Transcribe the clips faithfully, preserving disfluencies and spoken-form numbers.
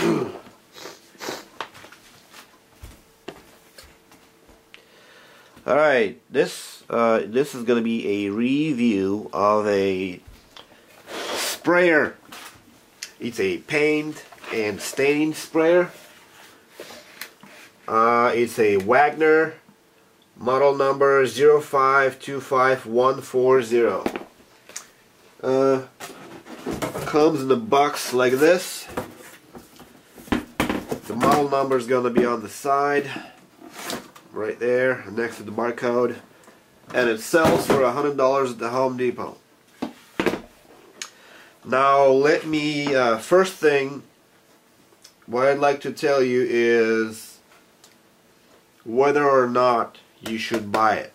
Alright, this uh, this is going to be a review of a sprayer. It's a paint and stain sprayer. Uh, it's a Wagner, model number zero five two five one four zero. Uh, comes in a box like this. The model number is going to be on the side, right there, next to the barcode, and it sells for a hundred dollars at the Home Depot. Now, let me uh, first thing, what I'd like to tell you is whether or not you should buy it.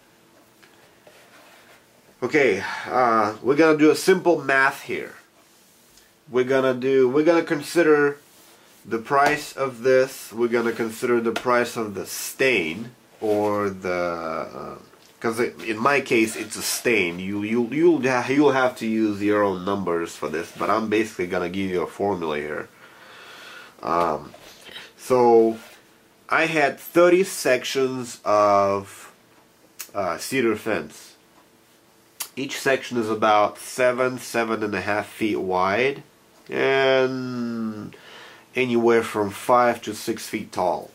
Okay, uh, we're gonna do a simple math here. We're gonna do, we're gonna consider the price of this. We're gonna consider the price of the stain, or the, because uh, in my case it's a stain. You you you'll you'll have to use your own numbers for this, but I'm basically gonna give you a formula here. Um, so I had thirty sections of uh, cedar fence. Each section is about seven, seven and a half feet wide, and anywhere from five to six feet tall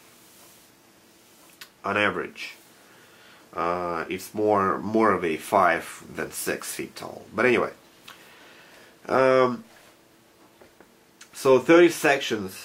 on average. Uh, it's more more of a five than six feet tall. But anyway, um, so thirty sections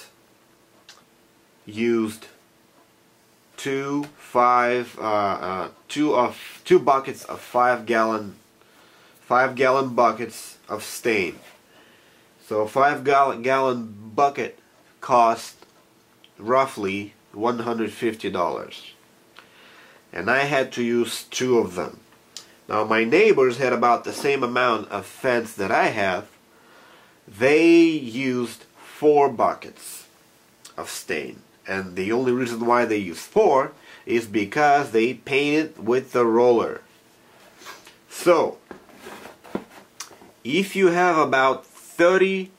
used two five uh, uh, two of two buckets of five gallon five gallon buckets of stain. So five gallon gallon bucket cost roughly one hundred fifty dollars, and I had to use two of them. Now my neighbors had about the same amount of fence that I have. They used four buckets of stain, and the only reason why they used four is because they painted with the roller. So if you have about thirty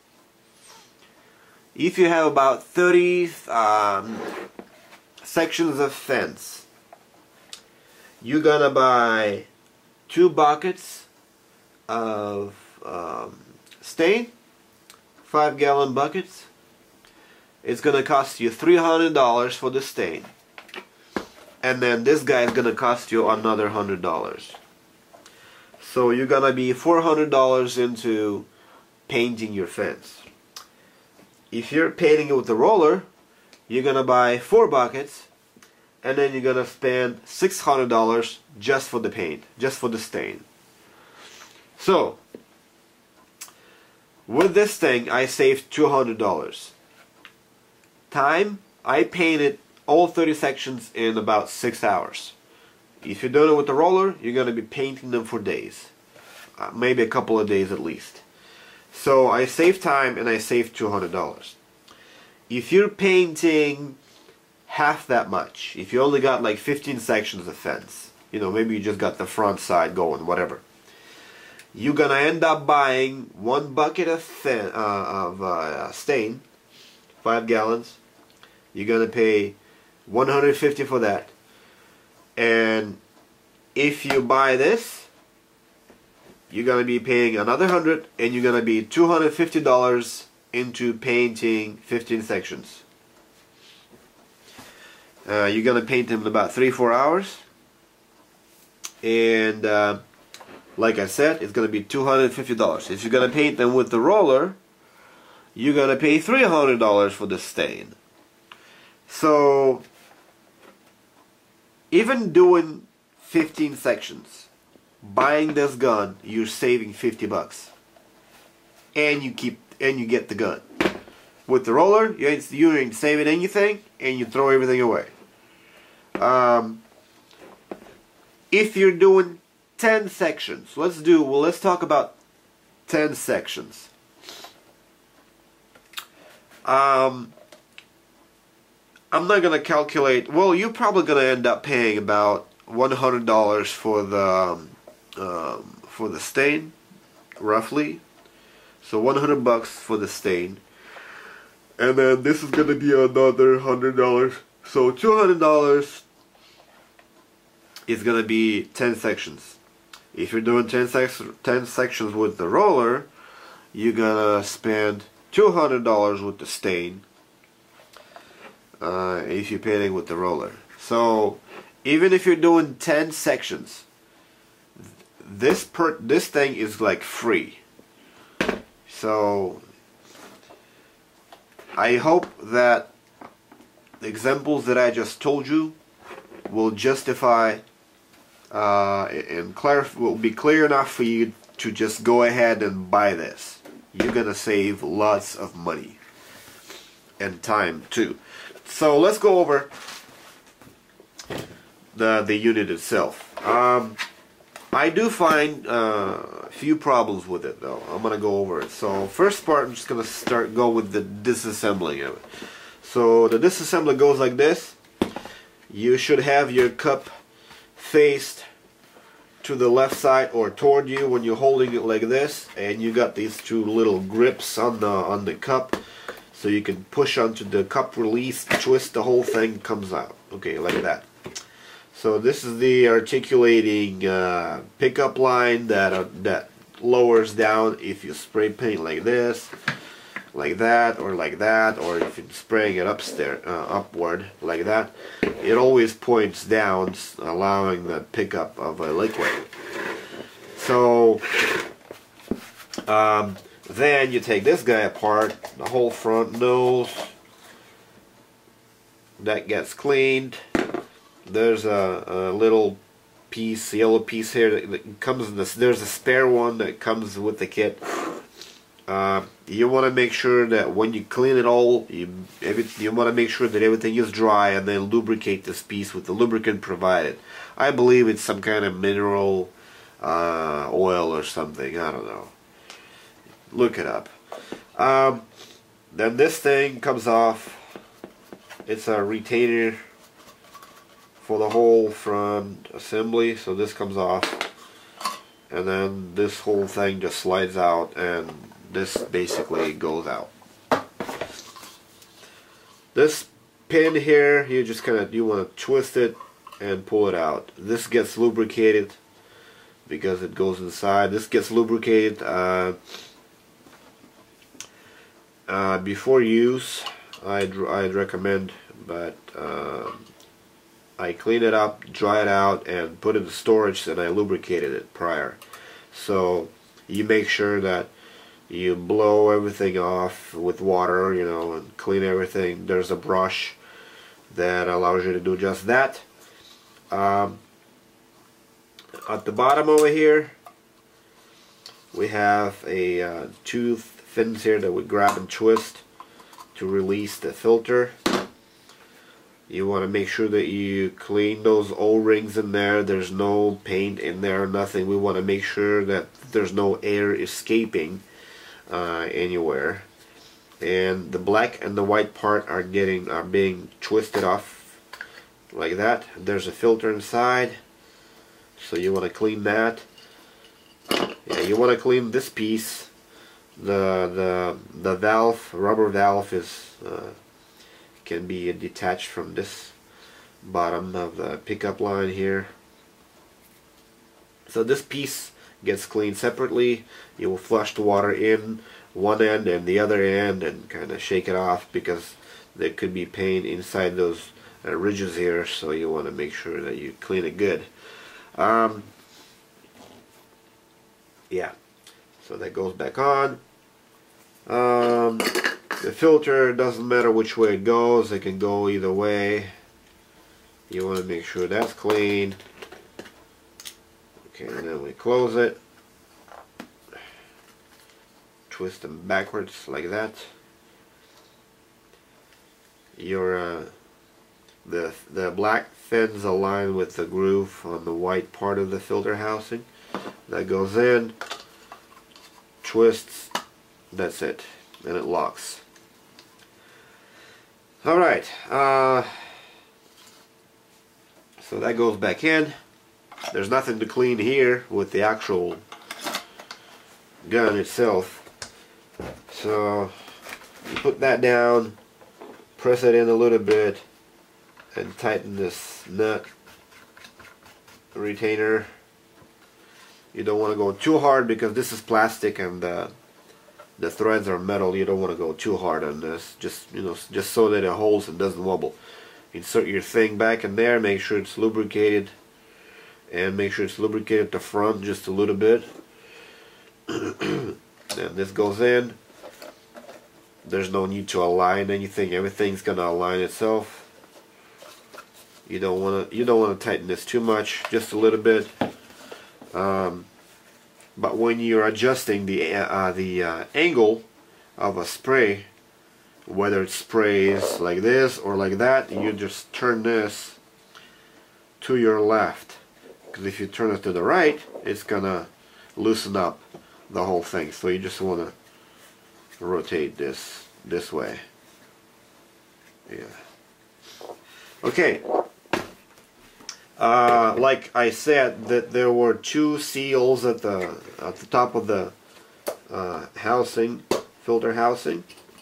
if you have about thirty um, sections of fence, you're gonna buy two buckets of um, stain, five gallon buckets. It's gonna cost you three hundred dollars for the stain, and then this guy is gonna cost you another one hundred dollars. So you're gonna be four hundred dollars into painting your fence. If you're painting it with a roller, you're gonna buy four buckets, and then you're gonna spend six hundred dollars just for the paint, just for the stain. So with this thing, I saved two hundred dollars. Time, I painted all thirty sections in about six hours. If you're doing it with the roller, you're going to be painting them for days. Uh, maybe a couple of days at least. So I saved time and I saved two hundred dollars. If you're painting half that much, if you only got like fifteen sections of fence, you know, maybe you just got the front side going, whatever, you're going to end up buying one bucket of, uh, of uh, stain, five gallons. You're going to pay one hundred fifty dollars for that. And if you buy this, you're going to be paying another one hundred dollars, and you're going to be two hundred fifty dollars into painting fifteen sections. Uh, you're going to paint them in about three to four hours. And uh, like I said, it's going to be two hundred fifty dollars. If you're going to paint them with the roller, you're going to pay three hundred dollars for the stain. So even doing fifteen sections, buying this gun, you're saving fifty bucks, and you keep and you get the gun. With the roller, you ain't, you ain't saving anything, and you throw everything away. Um, if you're doing ten sections, let's do well. Let's talk about ten sections. Um, I'm not gonna calculate. Well, you're probably gonna end up paying about one hundred dollars for the um, um, for the stain, roughly. So one hundred bucks for the stain. And then this is gonna be another hundred dollars. So two hundred dollars is gonna be ten sections. If you're doing ten, sec ten sections with the roller, you're gonna spend two hundred dollars with the stain. Uh, if you're painting with the roller. So even if you're doing ten sections, this per this thing is like free. So I hope that the examples that I just told you will justify uh, and clarif will be clear enough for you to just go ahead and buy this. You're gonna save lots of money and time too. So let's go over the the unit itself. Um, I do find uh, a few problems with it though. I'm gonna go over it. So first part, I'm just gonna start go with the disassembling of it. So the disassembly goes like this. You should have your cup faced to the left side or toward you when you're holding it like this, and you got these two little grips on the on the cup, so you can push onto the cup release, twist the whole thing, comes out. Okay, like that. So this is the articulating uh, pickup line that uh, that lowers down if you spray paint like this, like that, or like that, or if you're spraying it upstairs, uh, upward like that. It always points down, allowing the pickup of a liquid. So um, then you take this guy apart, the whole front nose that gets cleaned. There's a, a little piece, yellow piece here that, that comes in this. There's a spare one that comes with the kit. Uh, you want to make sure that when you clean it all, you every, you want to make sure that everything is dry, and then lubricate this piece with the lubricant provided. I believe it's some kind of mineral uh, oil or something. I don't know. Look it up. Um, then this thing comes off. It's a retainer for the whole front assembly, so this comes off, and then this whole thing just slides out, and this basically goes out. This pin here, you just kind of you want to twist it and pull it out. This gets lubricated because it goes inside. This gets lubricated uh, uh, before use. I'd I'd recommend, but uh, I clean it up, dry it out, and put it in storage, and I lubricated it prior. So you make sure that you blow everything off with water, you know, and clean everything. There's a brush that allows you to do just that. Um, at the bottom over here, we have a uh, two fins here that we grab and twist to release the filter. You want to make sure that you clean those O-rings in there. There's no paint in there, nothing. We want to make sure that there's no air escaping uh, anywhere. And the black and the white part are getting are being twisted off like that. There's a filter inside, so you want to clean that. Yeah, you want to clean this piece. The the the valve, rubber valve, is. Uh, can be detached from this bottom of the pickup line here. So this piece gets cleaned separately. You will flush the water in one end and the other end and kind of shake it off, because there could be paint inside those uh, ridges here, so you want to make sure that you clean it good. Um, yeah, so that goes back on. Um, The filter, doesn't matter which way it goes, it can go either way. You want to make sure that's clean. Okay, and then we close it. Twist them backwards like that. Your uh, the the black fins align with the groove on the white part of the filter housing. That goes in, twists, that's it, and it locks. Alright, uh, so that goes back in. There's nothing to clean here with the actual gun itself. So you put that down, press it in a little bit, and tighten this nut retainer. You don't want to go too hard because this is plastic and uh, the threads are metal. You don't want to go too hard on this. Just you know, just so that it holds and doesn't wobble. Insert your thing back in there. Make sure it's lubricated, and make sure it's lubricated at the front just a little bit. And this goes in. There's no need to align anything. Everything's gonna align itself. You don't want to. You don't want to tighten this too much. Just a little bit. Um, but when you're adjusting the uh, the uh, angle of a spray, whether it sprays like this or like that, you just turn this to your left. Because if you turn it to the right, it's gonna loosen up the whole thing. So you just want to rotate this this way. Yeah. Okay. Uh, like I said, that there were two seals at the at the top of the uh, housing, filter housing,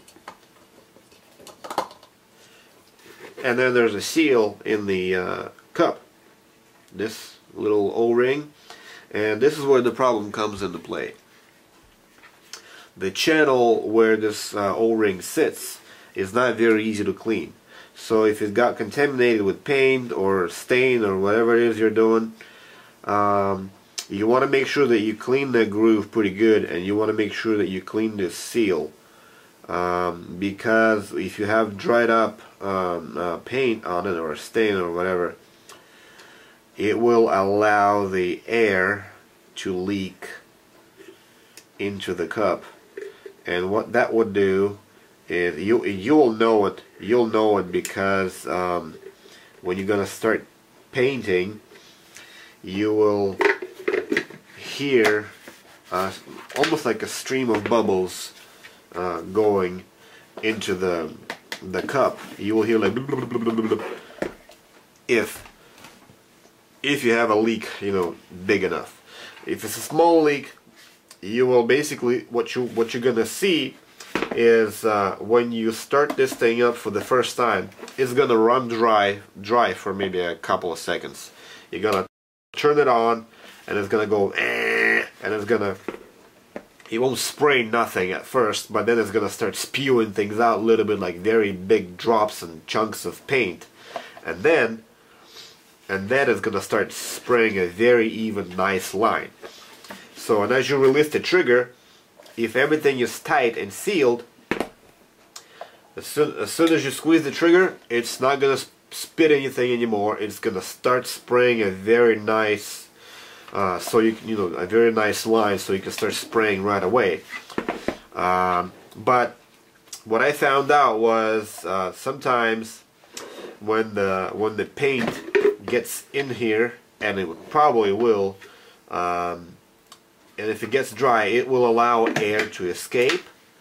and then there's a seal in the uh, cup. This little O-ring, and this is where the problem comes into play. The channel where this uh, O-ring sits is not very easy to clean. So if it got contaminated with paint or stain or whatever it is you're doing, um, you want to make sure that you clean the groove pretty good, and you want to make sure that you clean this seal, um, because if you have dried up um, uh, paint on it or a stain or whatever, it will allow the air to leak into the cup, and what that would do is you you'll know it you'll know it because um, when you're gonna start painting, you will hear uh, almost like a stream of bubbles uh, going into the the cup. You will hear like if if you have a leak, you know, big enough. If it's a small leak, you will basically what you what you're gonna see is uh, when you start this thing up for the first time, it's gonna run dry dry for maybe a couple of seconds. You're gonna turn it on and it's gonna go eh, and it's gonna it won't spray nothing at first, but then it's gonna start spewing things out a little bit, like very big drops and chunks of paint, and then and then it's gonna start spraying a very even nice line. So, and as you release the trigger, if everything is tight and sealed, as soon, as soon as you squeeze the trigger, it's not going to spit anything anymore. It's going to start spraying a very nice, uh, so you can, you know, a very nice line, so you can start spraying right away. Um, but what I found out was uh, sometimes when the when the paint gets in here, and it probably will. Um, And if it gets dry, it will allow air to escape.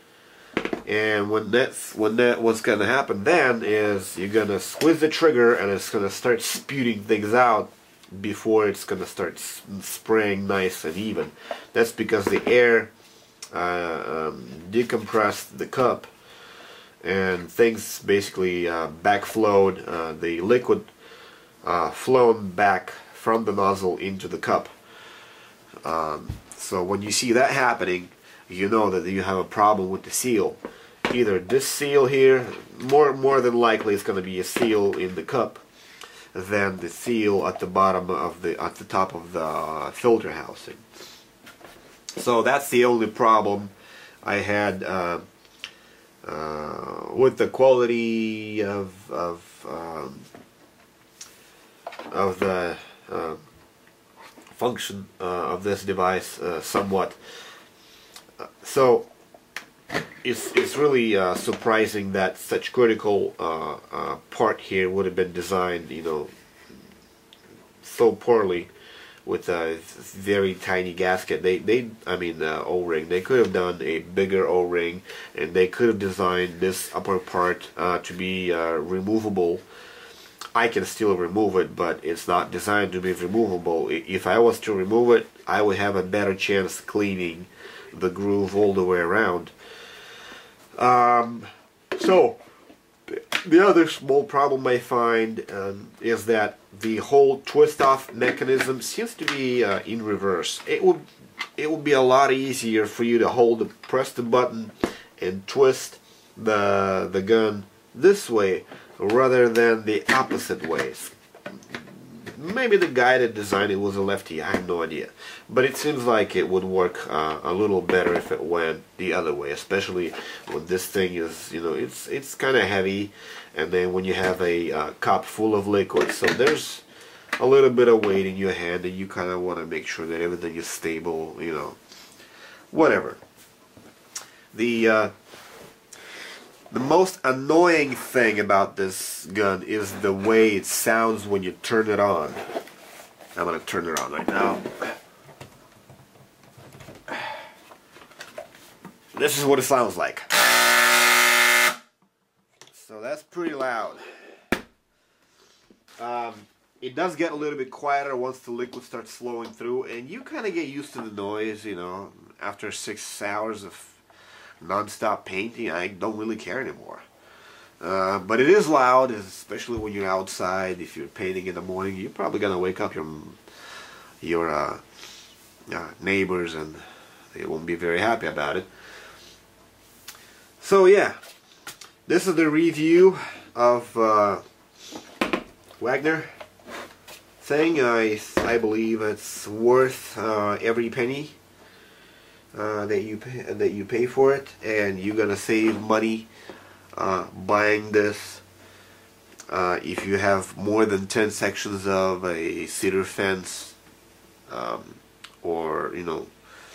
And when that's when that what's gonna happen then is you're gonna squeeze the trigger and it's gonna start spewing things out before it's gonna start spraying nice and even. That's because the air uh, um, decompressed the cup and things basically uh, backflowed. Uh, the liquid uh, flown back from the nozzle into the cup. Um, So when you see that happening, you know that you have a problem with the seal. Either this seal here, more more than likely it's going to be a seal in the cup than the seal at the bottom of the at the top of the filter housing. So that's the only problem I had uh, uh, with the quality of of um, of the. Uh, function uh, of this device uh, somewhat. Uh, so it's it's really uh, surprising that such critical uh, uh, part here would have been designed, you know, so poorly with a very tiny gasket. They they I mean uh, O-ring. They could have done a bigger O-ring, and they could have designed this upper part uh, to be uh, removable. I can still remove it, but it's not designed to be removable. If I was to remove it, I would have a better chance cleaning the groove all the way around. Um, So the other small problem I find um, is that the whole twist-off mechanism seems to be uh, in reverse. It would it would be a lot easier for you to hold, press the button, and twist the the gun this way rather than the opposite ways. Maybe the guy that designed it was a lefty, I have no idea. But it seems like it would work uh, a little better if it went the other way, especially when this thing is, you know, it's it's kind of heavy, and then when you have a uh, cup full of liquid, so there's a little bit of weight in your hand, and you kind of want to make sure that everything is stable, you know, whatever. The uh, The most annoying thing about this gun is the way it sounds when you turn it on. I'm going to turn it on right now. This is what it sounds like. So that's pretty loud. Um, it does get a little bit quieter once the liquid starts flowing through, and you kind of get used to the noise, you know, after six hours of non-stop painting. I don't really care anymore. Uh, but it is loud, especially when you're outside. If you're painting in the morning, you're probably gonna wake up your your uh, uh, neighbors, and they won't be very happy about it. So yeah, this is the review of uh, Wagner thing. I I believe it's worth uh, every penny Uh, that you pay, that you pay for it, and you're gonna save money uh, buying this. Uh, if you have more than ten sections of a cedar fence, um, or you know,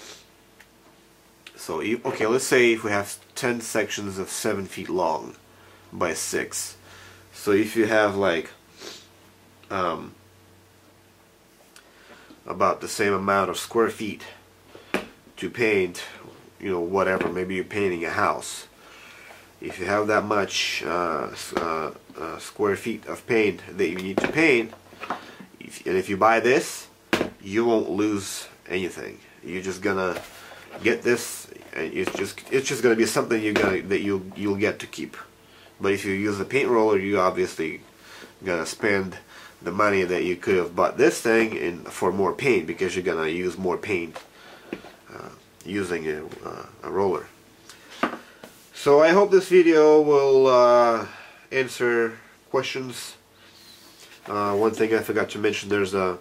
so you, okay, let's say if we have ten sections of seven feet long by six, so if you have like um, about the same amount of square feet to paint, you know, whatever, maybe you're painting a house. If you have that much uh, uh, uh, square feet of paint that you need to paint, if, and if you buy this, you won't lose anything. You're just gonna get this, and it's just it's just gonna be something you're gonna that you you'll get to keep. But if you use a paint roller, you obviously gonna spend the money that you could have bought this thing in for more paint, because you're gonna use more paint Uh, using a, uh, a roller. So I hope this video will uh, answer questions. Uh, one thing I forgot to mention, there's a,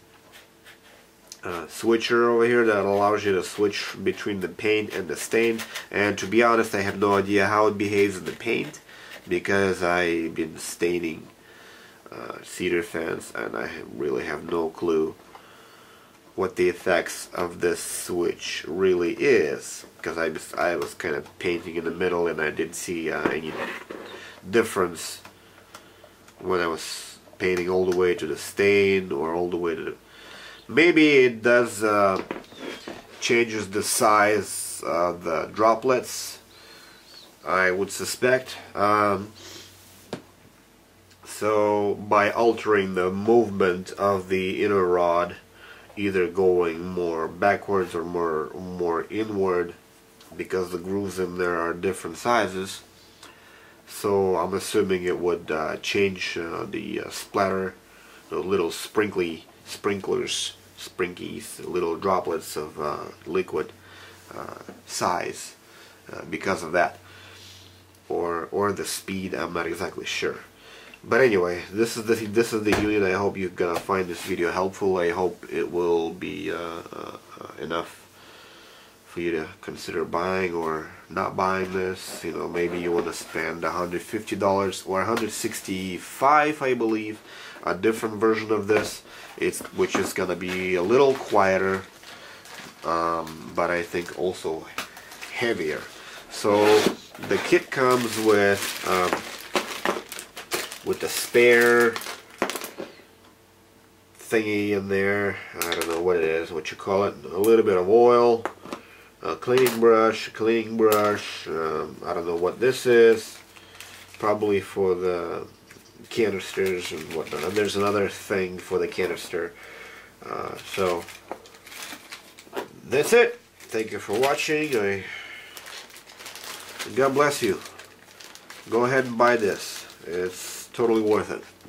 a switcher over here that allows you to switch between the paint and the stain, and to be honest, I have no idea how it behaves in the paint, because I've been staining uh, cedar fence, and I really have no clue what the effects of this switch really is, because I was, I was kind of painting in the middle, and I didn't see uh, any difference when I was painting all the way to the stain or all the way to the... Maybe it does uh, changes the size of the droplets, I would suspect. Um, so by altering the movement of the inner rod, either going more backwards or more more inward, because the grooves in there are different sizes, so I'm assuming it would uh, change uh, the uh, splatter, the little sprinkly sprinklers, sprinkies, little droplets of uh, liquid uh, size uh, because of that, or or the speed. I'm not exactly sure. But anyway, this is the this is the unit. I hope you're gonna find this video helpful. I hope it will be uh, uh, enough for you to consider buying or not buying this. You know, maybe you want to spend one hundred fifty dollars or one hundred sixty-five dollars, I believe, a different version of this. It's which is gonna be a little quieter, um, but I think also heavier. So the kit comes with. Um, with a spare thingy in there. I don't know what it is, what you call it. A little bit of oil, a cleaning brush, a cleaning brush. Um, I don't know what this is. Probably for the canisters and whatnot. And there's another thing for the canister. Uh, so that's it. Thank you for watching. I, God bless you. go ahead and buy this. It's totally worth it.